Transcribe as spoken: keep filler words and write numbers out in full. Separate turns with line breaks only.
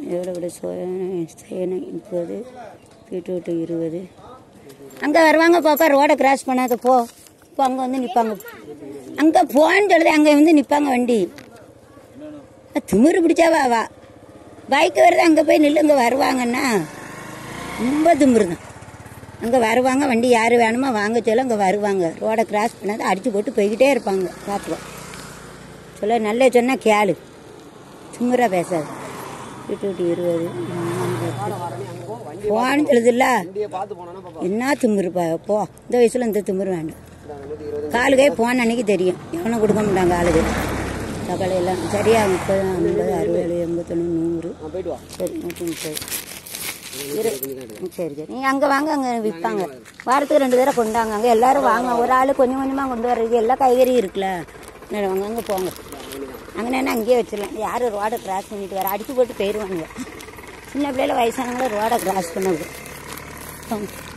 எவ்வளோ விட சேனை முப்பது பீட்ரூட்டு இருபது. அங்கே வருவாங்க பாப்பா, ரோடை கிராஸ் பண்ணாத போ. இப்போ அங்கே வந்து நிற்பாங்க. அங்கே போன்னு சொல்லுது, அங்கே வந்து நிற்பாங்க வண்டி. திமிரு பிடிச்சாவா வா பைக்கு வருது, அங்கே போய் நில்லு. இங்கே வருவாங்கன்னா ரொம்ப திமிரு தான். அங்கே வருவாங்க, வண்டி யார் வேணுமோ வாங்க சொல்ல அங்கே வருவாங்க. ரோடை கிராஸ் பண்ணாத அடித்து போட்டு போய்கிட்டே இருப்பாங்க. பார்த்துக்கோ சொல்ல நல்ல சொன்னால் கேளு, திமிரா பேசாது. பீட்ரூட் இருபது போன்னு சொல்லுதுல்ல, என்ன திமிருப்பா போ. இந்த வயசில் இந்த திமிரு வேண்டாம். காலுக்கே போன அன்னைக்கு தெரியும், எவனை கொடுக்க மாட்டாங்க ஆளுக்கு. தக்காளி எல்லாம் சரியா முப்பது ஐம்பது அறுபது எண்பத்தொன்று நூறு. சரி நூற்றி முப்பது. சரி சரி நீங்கள் அங்கே வாங்க, அங்கே விற்பாங்க. வாரத்துக்கு ரெண்டு தடவை கொண்டாங்க. அங்கே எல்லோரும் வாங்க. ஒரு ஆள் கொஞ்சம் கொஞ்சமாக கொண்டு வர்றதுக்கு எல்லா காய்கறியும் இருக்குல்ல. வாங்க அங்கே போங்க. அங்கேனா அங்கேயே வச்சிடலாம். யாரும் ரோடை கிராஸ் பண்ணிட்டு வர அடித்து போட்டு போயிடுவாங்க. சின்ன பிள்ளைல வயசானவங்களும் ரோடை கிராஸ் பண்ண